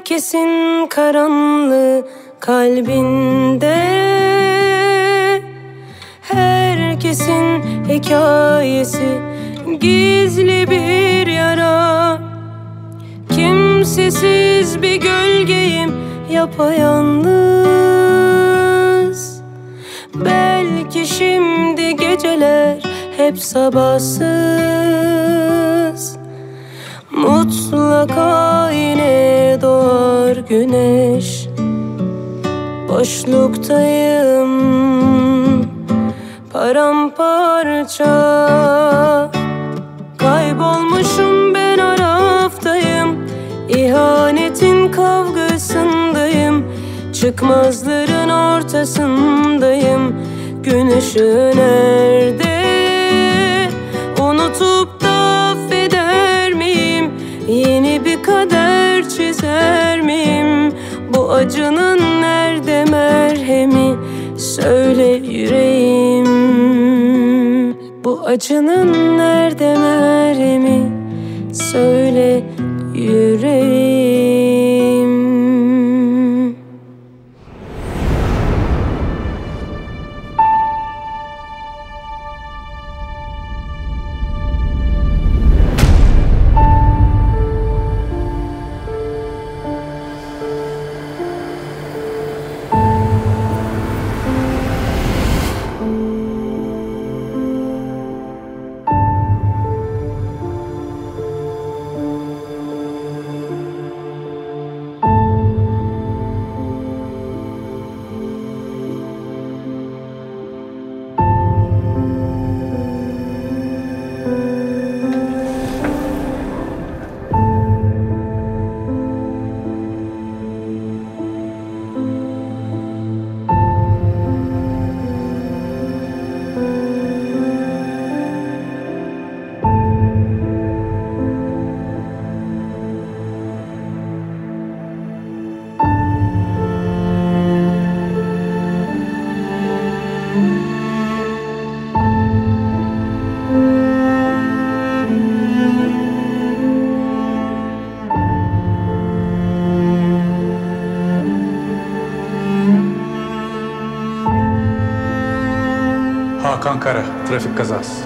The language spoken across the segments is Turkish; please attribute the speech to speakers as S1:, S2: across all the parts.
S1: Herkesin karanlığı kalbinde, herkesin hikayesi gizli bir yara. Kimsesiz bir gölgeyim yapayalnız. Belki şimdi geceler hep sabahsız. Mutlaka yine doğar güneş. Boşluktayım, paramparça. Kaybolmuşum ben araftayım. İhanetin kavgasındayım. Çıkmazların ortasındayım. Gün ışığı nerede? Unutup da affeder miyim? Yeni bir kader çizer miyim? Bu acının nerede merhemi? Söyle yüreğim. Bu acının nerede merhemi? Söyle yüreğim.
S2: Hakan Kara, trafik kazası.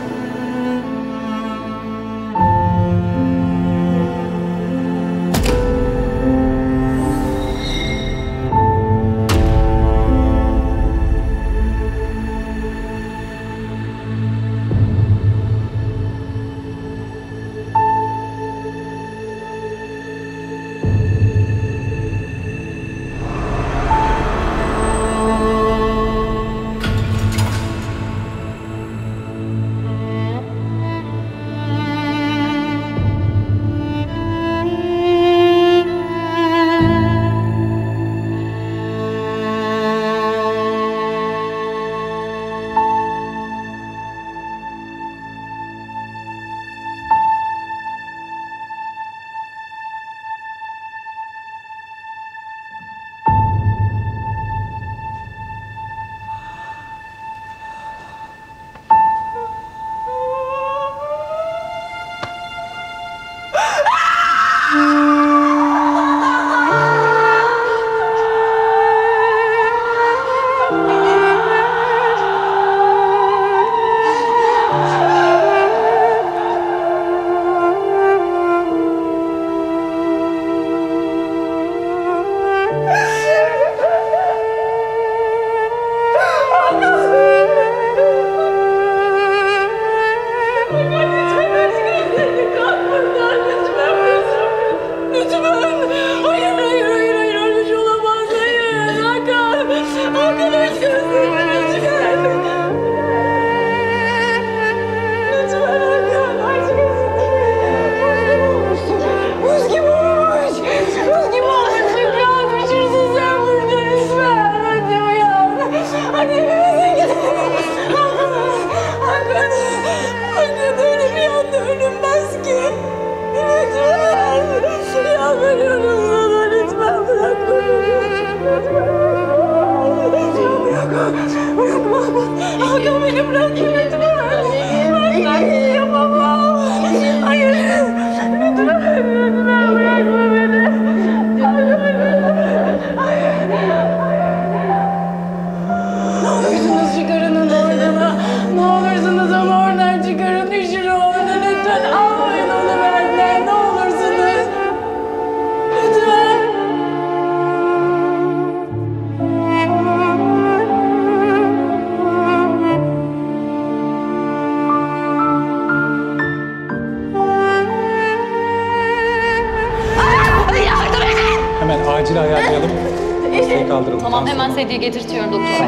S2: Hemen acil ayarlayalım. Hastayı kaldıralım.
S3: Tamam, hemen sedye getirtiyorum doktor bey.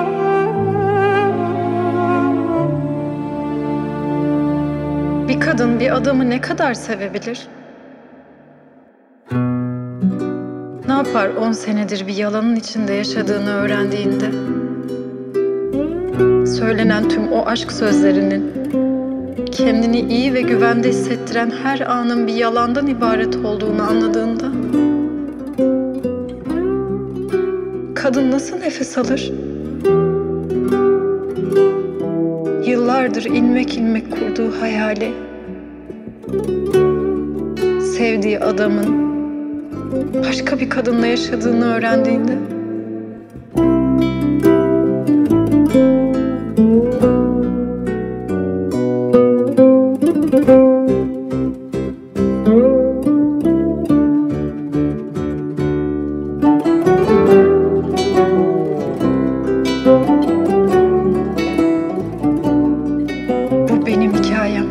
S4: Bir kadın bir adamı ne kadar sevebilir? Ne yapar 10 senedir bir yalanın içinde yaşadığını öğrendiğinde? Söylenen tüm o aşk sözlerinin, kendini iyi ve güvende hissettiren her anın bir yalandan ibaret olduğunu anladığında, kadın nasıl nefes alır? Yıllardır ilmek ilmek kurduğu hayali, sevdiği adamın başka bir kadınla yaşadığını öğrendiğinde, bu benim hikayem.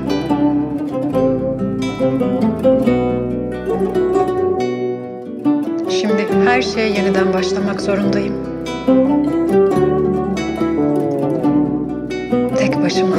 S4: Şimdi her şeye yeniden başlamak zorundayım. Tek başıma.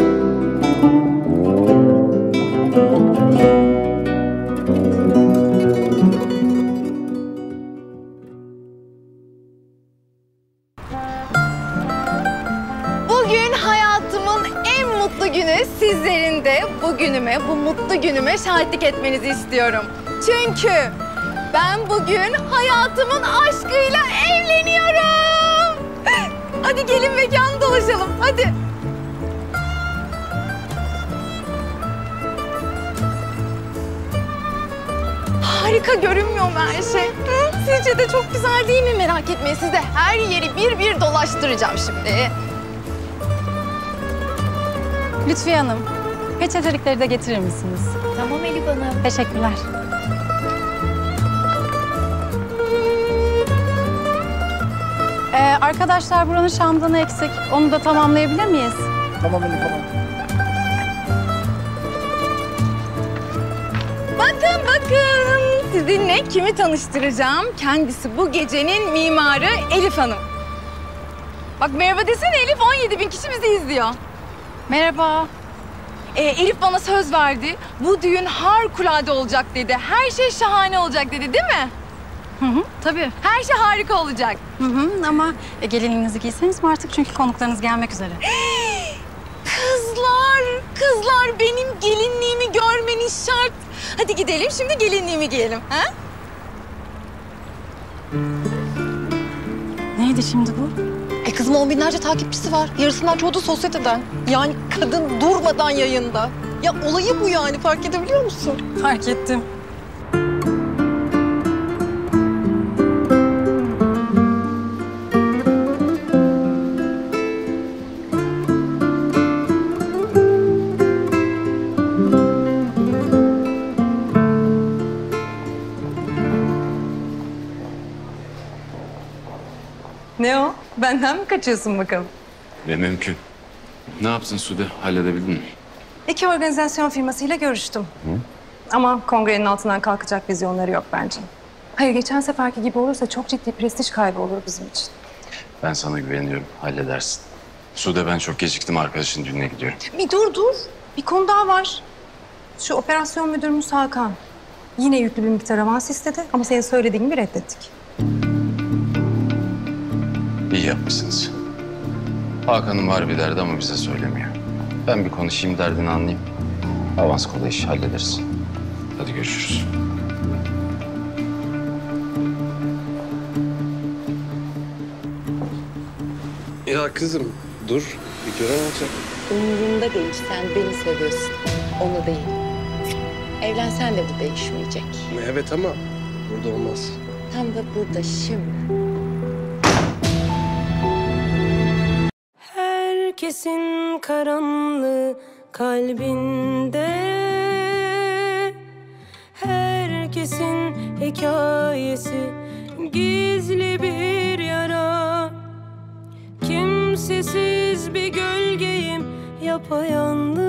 S5: Bugün hayatımın en mutlu günü. Sizlerin de bu günüme, bu mutlu günüme şahitlik etmenizi istiyorum. Çünkü ben bugün hayatımın aşkıyla evleniyorum. Hadi gelin mekanı dolaşalım, hadi. Harika görünmüyor mu her şey? Hı? Sizce de çok güzel değil mi? Merak etmeyin, size her yeri bir bir dolaştıracağım şimdi.
S3: Lütfiye Hanım, peçetelikleri de getirir misiniz?
S5: Tamam Elif Hanım.
S3: Teşekkürler. Arkadaşlar buranın şamdanı eksik. Onu da tamamlayabilir miyiz?
S2: Tamam Elif Hanım.
S5: Bakın bakın, sizinle kimi tanıştıracağım? Kendisi bu gecenin mimarı Elif Hanım. Bak merhaba desene Elif, 17.000 kişi bizi izliyor.
S3: Merhaba.
S5: Elif bana söz verdi. Bu düğün harikulade olacak dedi. Her şey şahane olacak dedi, değil mi?
S3: Tabii.
S5: Her şey harika olacak.
S3: Ama gelinliğinizi giyseniz mi artık? Çünkü konuklarınız gelmek üzere.
S5: Kızlar benim gelinliğimi görmeniz şart. Hadi gidelim şimdi gelinliğimi giyelim. Ha?
S3: Neydi şimdi bu?
S5: Kızım 10 binlerce takipçisi var. Yarısından çoğu da sosyeteden. Yani kadın durmadan yayında. Ya olayı bu yani, fark edebiliyor musun?
S3: Fark ettim.
S6: Ne o? Benden mi kaçıyorsun bakalım?
S7: Ve mümkün. Ne yaptın Sude? Halledebildin mi?
S6: 2 organizasyon firmasıyla görüştüm. Ama kongrenin altından kalkacak vizyonları yok bence. Hayır, geçen seferki gibi olursa çok ciddi prestij kaybı olur bizim için.
S7: Ben sana güveniyorum. Halledersin. Sude ben çok geciktim. Arkadaşın düğününe gidiyorum.
S6: Bir dur. Bir konu daha var. Şu operasyon müdürümüz Hakan. Yine yüklü bir miktar avans istedi ama senin söylediğin gibi reddettik.
S7: İyi yapmışsınız. Hakan'ın var bir derdi ama bize söylemiyor. Ben bir konuşayım, derdini anlayayım. Avans kolay iş hallederiz. Hadi görüşürüz.
S8: Ya kızım dur, bir gören olacak.
S9: Umurumda değil, sen beni seviyorsun. Onu değil. Evlensen de bu değişmeyecek.
S8: Evet ama burada olmaz.
S9: Tam da burada şimdi.
S1: Herkesin karanlığı kalbinde, herkesin hikayesi gizli bir yara. Kimsesiz bir gölgeyim, yapayalnız.